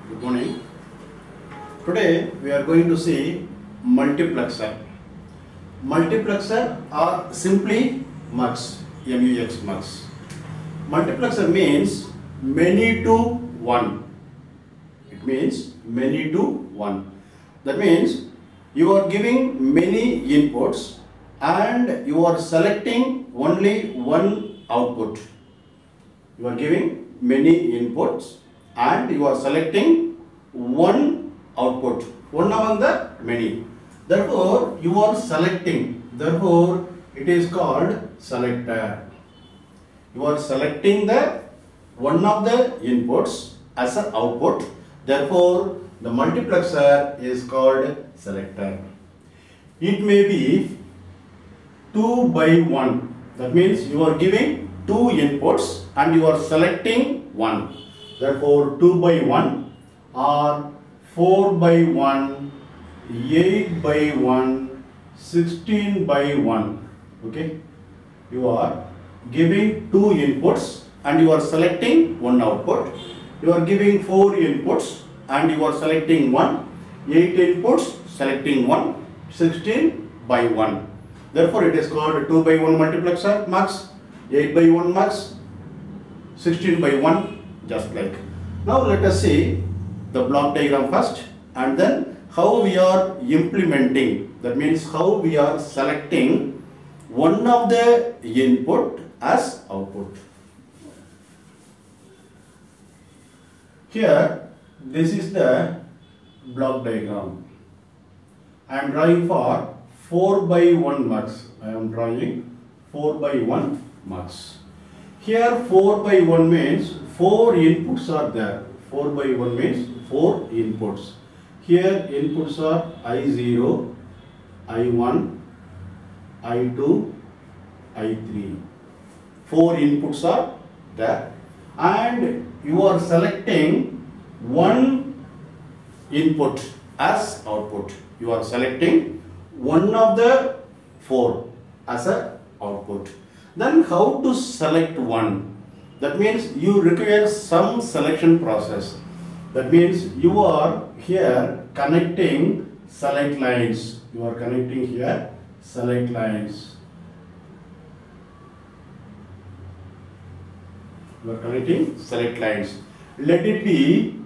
Good morning. Today we are going to see multiplexer. Multiplexer are simply mux, MUX mux. Multiplexer means many to one. It means many to one. That means you are giving many inputs and you are selecting only one output. You are giving many inputs and you are selecting one output, one among the many. Therefore, you are selecting. Therefore, it is called selector. You are selecting the one of the inputs as an output. Therefore, the multiplexer is called selector. It may be 2 by 1. That means you are giving two inputs and you are selecting one. Therefore, 2 by 1 or 4 by 1, 8 by 1, 16 by 1. Okay. You are giving two inputs and you are selecting one output. You are giving 4 inputs and you are selecting one. 8 inputs, selecting one. 16 by 1. Therefore, it is called 2 by 1 multiplexer mux, 8 by 1 mux, 16 by 1, just like. Now let us see the block diagram first and then how we are implementing. That means how we are selecting one of the input as output. Here, this is the block diagram. I am drawing for 4 by 1 mux. I am drawing 4 by 1 mux. Here 4 by 1 means 4 inputs are there. 4 by 1 means 4 inputs. Here inputs are I0, I1, I2, I3. 4 inputs are there. And you are selecting one input as output. You are selecting one of the 4 as a output. Then how to select one? That means you require some selection process. That means you are here connecting select lines. You are connecting here select lines. You are connecting select lines. Let it be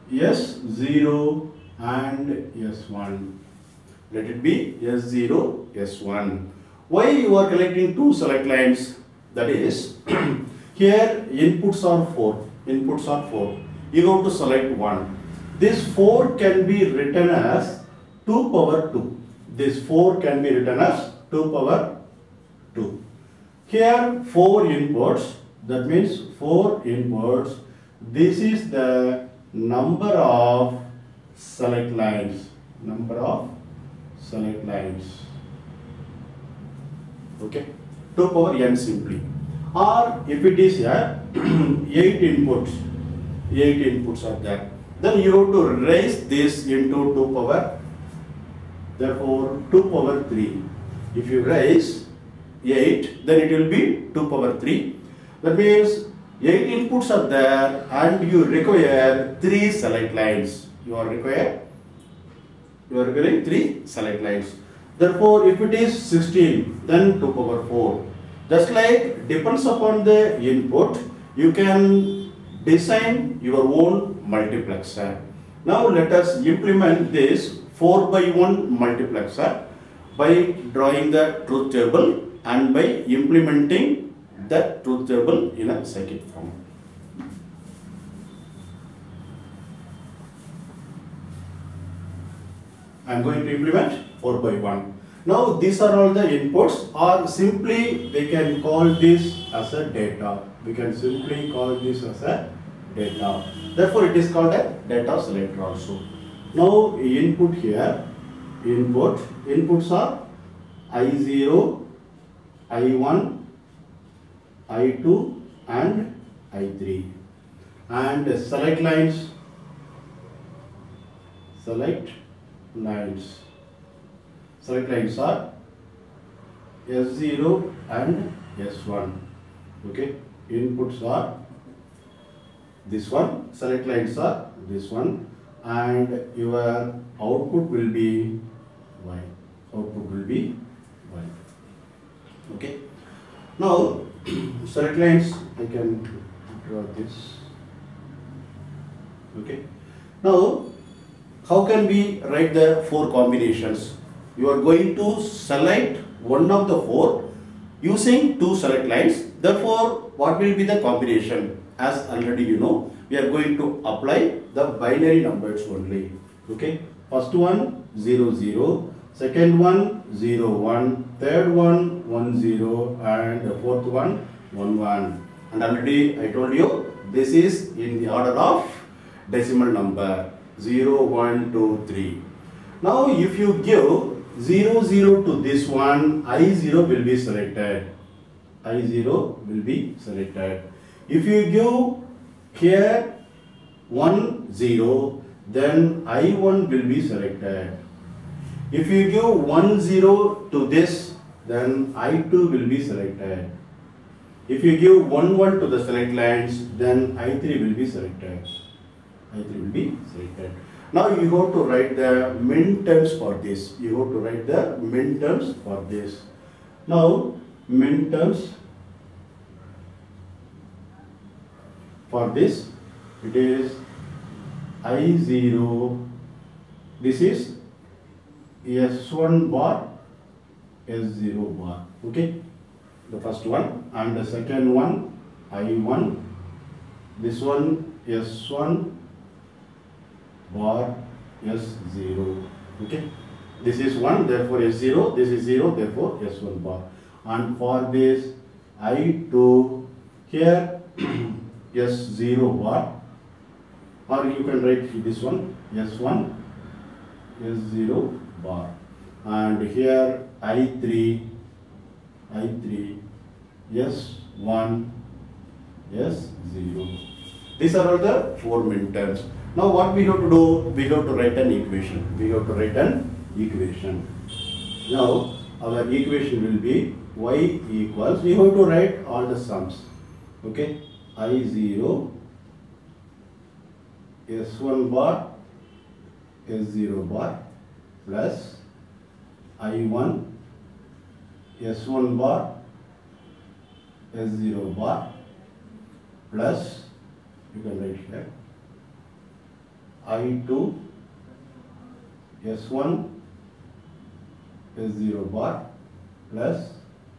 S0 and S1. Let it be S0, S1. Why you are collecting two select lines? That is, here inputs are 4. Inputs are 4. You have to select one. This 4 can be written as 2 power 2. This 4 can be written as 2 power 2. Here 4 inputs. That means 4 inputs. This is the number of select lines. Number of select lines. Okay, 2 power n simply. Or if it is a 8 inputs are there, then you have to raise this into 2 power. Therefore, 2 power 3. If you raise 8, then it will be 2 power 3. That means 8 inputs are there and you require 3 select lines. You are requiring 3 select lines. Therefore, if it is 16, then 2 power 4. Just like depends upon the input, you can design your own multiplexer. Now let us implement this 4 by 1 multiplexer by drawing the truth table and by implementing that truth table in a circuit form. I am going to implement 4 by 1. Now these are all the inputs, or simply we can call this as a data. We can simply call this as a data. Therefore it is called a data selector also. Now input here, inputs are I0, I1, I2 and I3. And select lines are S0 and S1. Okay, inputs are this one, select lines are this one, and your output will be y. Output will be y. Okay. Now select lines, I can draw this. Okay. Now how can we write the four combinations? You are going to select one of the four using two select lines. Therefore, what will be the combination? As already you know, we are going to apply the binary numbers only. Okay. First one 0 0, second one 0 1, third one 1 0, and the fourth one 1 1. And already I told you this is in the order of decimal number 0 1 2 3. Now if you give 0 0 to this one, I0 will be selected. I0 will be selected. If you give here 1 0, then I1 will be selected. If you give 1 0 to this, then I2 will be selected. If you give 1 1 to the select lines, then I3 will be selected. I3 will be selected. Now you have to write the min terms for this. You have to write the min terms for this. Now min terms for this, it is I0, this is S1 bar, S0 bar. Okay, the first one, and the second one I1, this one S1 bar, S0. Okay, this is 1, therefore S0, this is 0, therefore S1 bar. And for this I2, here S0 bar, or you can write this one S1 S0 bar, and here I3 S1 S0. These are all the four min terms. Now what we have to do? We have to write an equation. We have to write an equation. Now our equation will be y equals, we have to write all the sums. Okay, I0 S1 bar S0 bar plus I1 S1 bar S0 bar plus, you can write here, I2 S1 S0 bar plus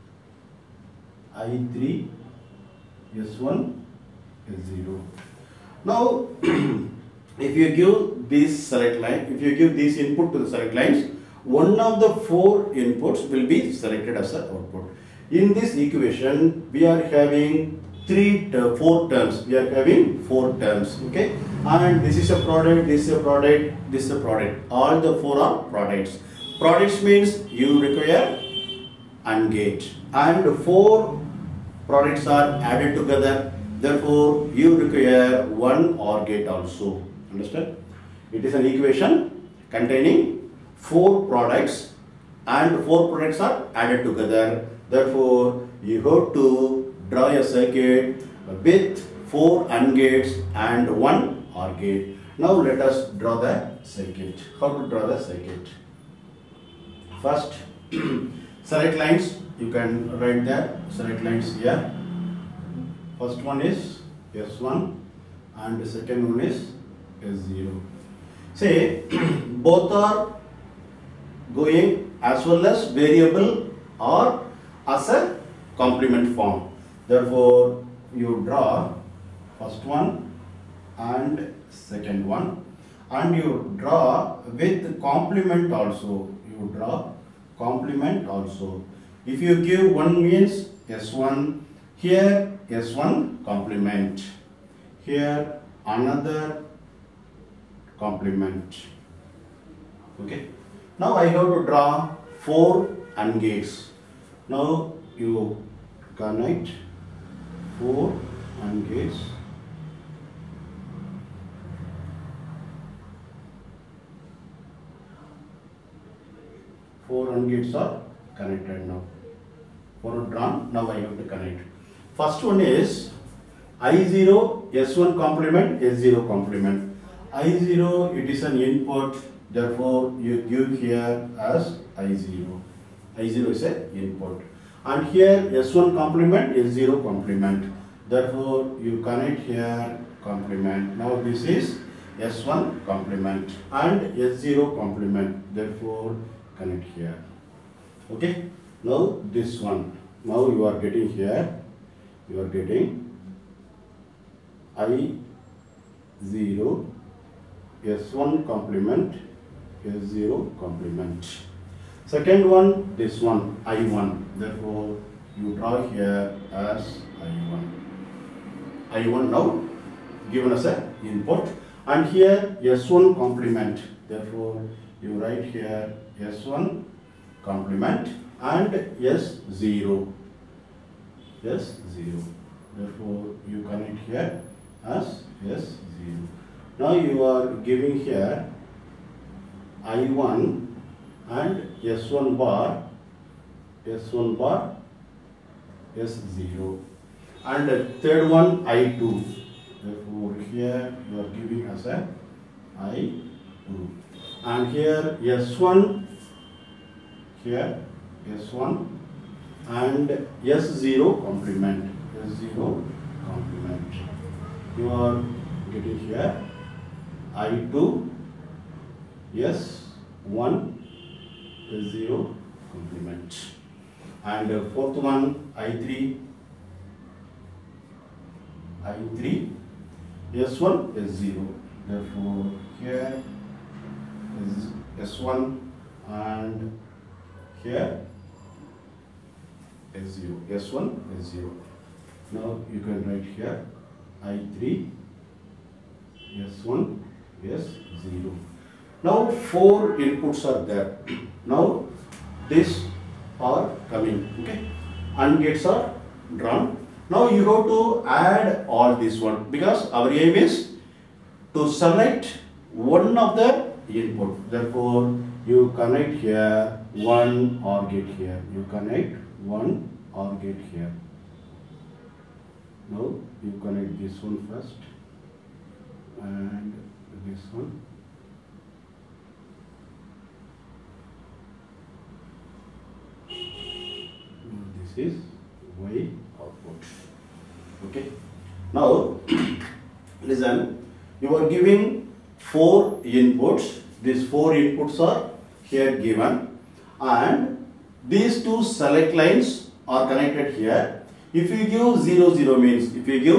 I3 S1 S0. Now if you give this select line, if you give this input to the select lines, one of the four inputs will be selected as an output. In this equation, we are having four terms. We are having four terms. Okay, and this is a product, this is a product, this is a product. All the four are products. Products means you require AND gate, and four products are added together. Therefore, you require one OR gate also. Understand? It is an equation containing four products, and four products are added together. Therefore, you have to draw a circuit with four AND gates and one OR gate. Now let us draw the circuit. How to draw the circuit? First, select lines. You can write the select lines here. First one is S1 and the second one is S0. Say both are going as well as variable or as a complement form. Therefore, you draw first one and second one, and you draw with complement also. You draw complement also. If you give one means S1, here S1 complement, here another complement. Okay. Now I have to draw four AND gates. Now you connect four AND gates. Four AND gates are connected now. Four drawn. Now I have to connect. First one is I0 S1 complement S0 complement. I0 it is an input, therefore you give here as I0. I0 is an input. And here S1 complement S0 complement. Therefore you connect here complement. Now this is S1 complement and S0 complement. Therefore connect here. Okay. Now this one. Now you are getting here. You are getting I0 S1 complement S0 complement. Second one, this one I1. Therefore you draw here as I1. I1 now given as a input, and here S1 complement. Therefore you write here S1 complement and S0. S0. Therefore you connect here as S0. Now you are giving here I1 and S1 bar, S0, and the third one I2. Therefore here you are giving as a I2, and here S1, here S1 and S0 complement, S0 complement. You are getting here I2, S1, S0 complement, and fourth one I3, S1, S0. Therefore here is S1 and here S0, S1, S0. Now you can write here I3, S1, S0. Now four inputs are there. Now these are coming, okay, and gates are drawn. Now you have to add all this one, because our aim is to select one of the input. Therefore you connect here one OR gate here. You connect one OR gate here. Now you connect this one first and this one. This is Y output. Okay. Now listen, you are giving four inputs. These four inputs are here given, and these two select lines are connected here. If you give 0 0 means,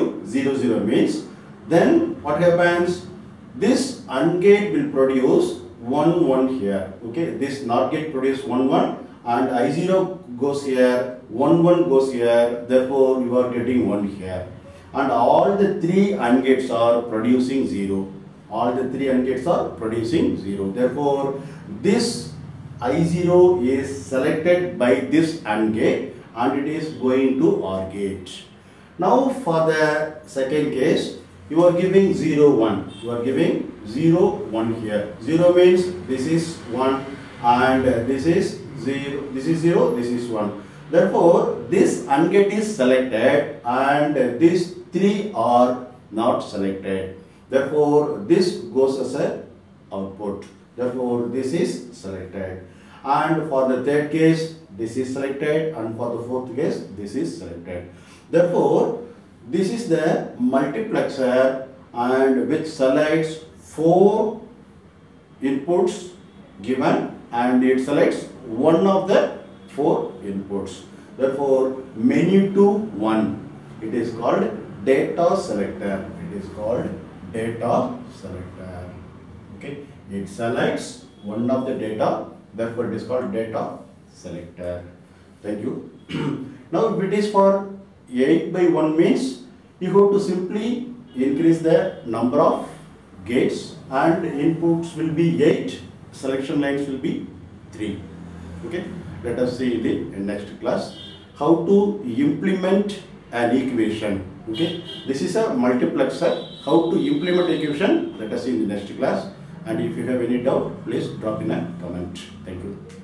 then what happens? This AND gate will produce 1 1 here. Okay, this NOR gate produce 1 1, and I0 goes here, 1 1 goes here. Therefore you are getting 1 here, and all the three AND gates are producing 0. All the three AND gates are producing 0. Therefore this I0 is selected by this AND gate, and it is going to OR gate. Now for the second case, you are giving 0 1. You are giving 0 1 here. 0 means this is 1, and this is 0. This is 0. This is 1. Therefore this AND gate is selected, and these three are not selected. Therefore this goes as a output. Therefore this is selected, and for the third case this is selected, and for the fourth case this is selected. Therefore this is the multiplexer, and which selects four inputs given, and it selects one of the four inputs. Therefore menu to 1. It is called data selector. It is called data selector. Okay, it selects one of the data. Therefore it is called data selector. Thank you. Now if it is for 8 by 1 means, you have to simply increase the number of gates, and inputs will be 8, selection lines will be 3. Okay, let us see in the next class how to implement an equation. Okay, this is a multiplexer. How to implement equation, let us see in the next class. And if you have any doubt, please drop in a comment. Thank you.